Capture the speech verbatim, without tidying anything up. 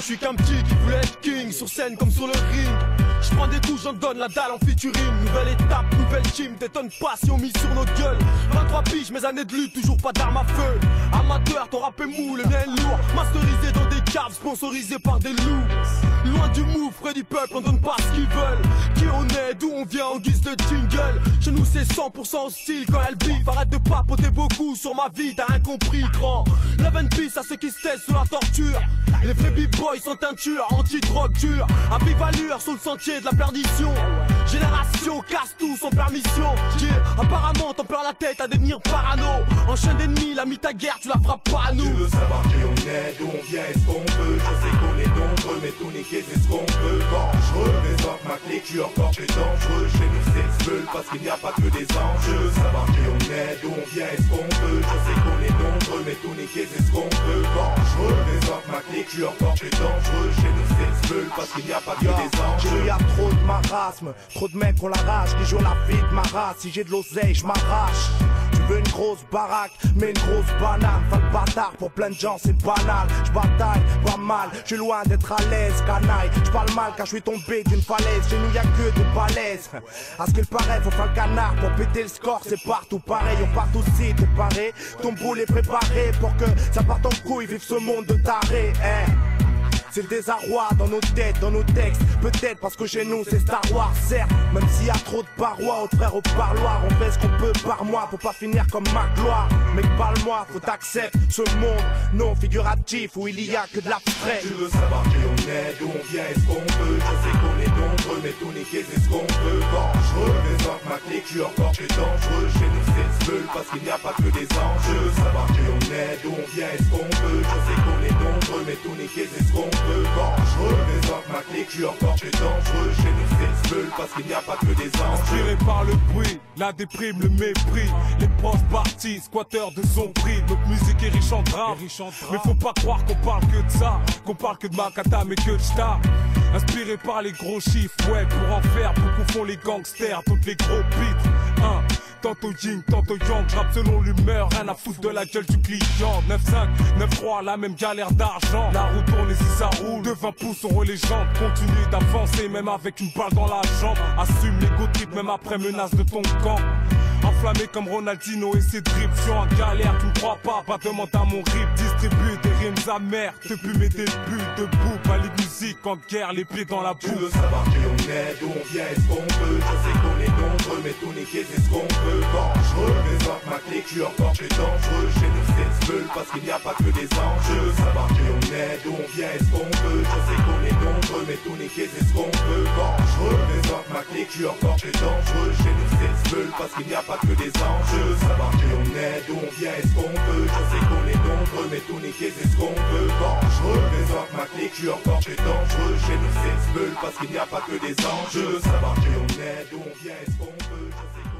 je suis qu'un petit qui voulait être king, sur scène comme sur le ring. Je prends des coups, j'en donne la dalle en featuring. Nouvelle étape, nouvelle team, t'étonnes pas si on mise sur nos gueules. Vingt-trois piges, mes années de lutte, toujours pas d'armes à feu. Amateur, ton rap est mou, le mien est lourd. Masterisé dans des caves, sponsorisé par des loups. Loin du mou, frais du peuple, on donne pas ce qu'ils veulent. Qui on est, d'où on vient en guise de jingle. Chez nous c'est cent pour cent hostile quand elle biffe. Arrête de papoter beaucoup sur ma vie, t'as rien compris grand. Love and peace à ceux qui se taisent sous la torture. Les vrais b-boys sont teinture, anti-drogue dure. À vive allure sur le sentier de la perdition. Génération casse tout sans permission. Yeah. Apparemment t'en perds la tête à devenir parano. Enchaîne d'ennemis, la mis ta guerre, tu la feras pas à nous. Tu veux savoir qui on est, d'où on vient, est-ce qu'on peut. Je sais qu'on est nombreux, mais tout niquer c'est ce qu'on peut. Dangereux, les ordres, ma clé, tu es encore plus dangereux. Chez nous c'est seul parce qu'il n'y a pas que des enjeux. Savoir qui on est, d'où on vient, est-ce qu'on peut. Je sais qu'on est nombreux, mais tout niquer c'est ce qu'on peut. Dangereux, les ordres, ma clé, tu es encore plus dangereux. Chez nous c'est seul parce qu'il n'y a pas que des enjeux. Chez nous y a trop de marasme, trop de mecs on l'arrache, qui jouent la vie de ma race. Si j'ai de l'oseille, je m'arrache. Tu veux une grosse baraque, mais une grosse banane. Pas de bâtard, pour plein de gens c'est banal. Je bataille, pas mal, je suis loin d'être à l'aise, canaille. Je parle mal car je suis tombé d'une falaise. Chez nous y a que des balaises. À ce qu'il paraît, faut faire le canard pour péter le score, c'est partout pareil. On part aussi t'es paré, ton boule est préparé pour que ça parte en couille, vive ce monde de taré. Eh. C'est le désarroi dans nos têtes, dans nos textes. Peut-être parce que chez nous c'est Star Wars, certes. Même s'il y a trop de parois, autres frères au parloir. On fait ce qu'on peut par mois pour pas finir comme ma gloire. Mec parle-moi, faut t'accepter ce monde non figuratif où il y a que de l'abstrait. Tu veux savoir qui on est, d'où on vient, est-ce qu'on peut. Je sais qu'on est nombreux, mais tout niquer c'est ce qu'on peut. Dangereux, les ordres, ma clé, tu es encore plus dangereux. Chez nous c'est seul parce qu'il n'y a pas que des enjeux. Savoir qui on est, d'où on vient, est-ce qu'on peut. Je sais qu'on est nombreux, mais tout niquer c'est ce qu'on peut. Dangereux, les ordres, ma clé, tu es encore plus dangereux. Chez nous c'est seul parce qu'il n'y a pas que des enjeux. Inspiré par le bruit, la déprime, le mépris. Les profs partis, squatteurs de son prix. Notre musique est riche en drame. Mais faut pas croire qu'on parle que de ça, qu'on parle que de Makata mais que de star. Inspiré par les gros chiffres, ouais, pour en faire, beaucoup font les gangsters, toutes les gros beats. Hein. Tantôt yin, tantôt yang, j'rappe selon l'humeur, rien à foutre de la gueule du client. Neuf cinq, neuf trois, la même galère d'argent. La roue tourne et si ça roule, de vingt pouces on les jambes. Continue d'avancer même avec une balle dans la jambe. Assume les trip même après menace de ton camp. Enflammé comme Ronaldinho et ses drips, je suis en galère, tu ne crois pas, pas demande à mon rip. Distribue des rimes amères, depuis mes débuts, debout, pas les musiques en guerre, les pieds dans la boue. Tu veux savoir qui on est, d'où on vient, est-ce qu'on peut. Je sais qu'on est nombreux, mais tout niquer c'est ce qu'on peut. Dangereux, les ordres, ma clé, tu es encore plus dangereux. Chez nous c'est seul parce qu'il n'y a pas que des enjeux. Savoir qui on est, d'où on vient, est-ce qu'on peut. Je sais qu'on est nombreux, mais tout niquer c'est ce qu'on peut. Dangereux, les ordres, ma clé, tu es encore plus dangereux. Chez nous c'est seul parce qu'il n'y a pas que des enjeux. Savoir qui on est, d'où on vient, est-ce qu'on peut. Je sais qu'on est nombreux, mais tout niquer c'est ce qu'on peut. Dangereux, les ordres, ma clé, tu es encore plus dangereux. Chez nous c'est seul parce qu'il n'y a pas que des enjeux. Savoir qui on est, d'où on vient, est-ce qu'on peut. Je sais